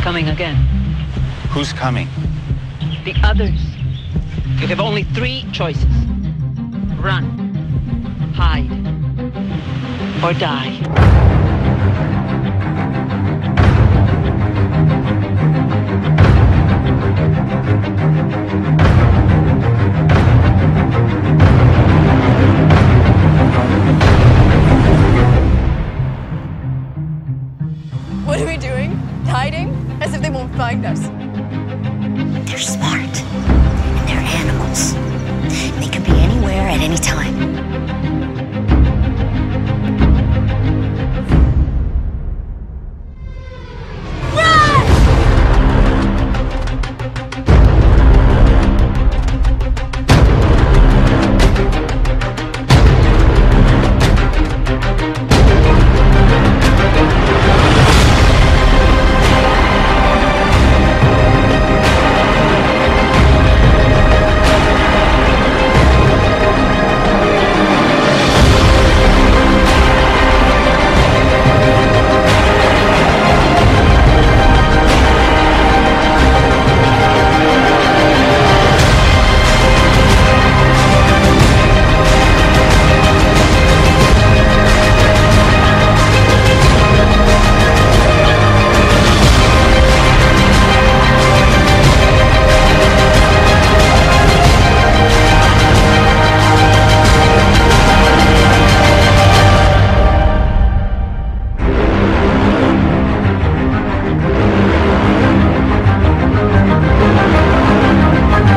coming again. Who's coming? The others. You have only 3 choices. Run, hide, or die. What are we doing? Hiding? As if they won't find us. They're smart. And they're animals. They can be anywhere at any time.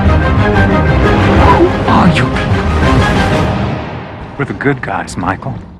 We're the good guys, Michael.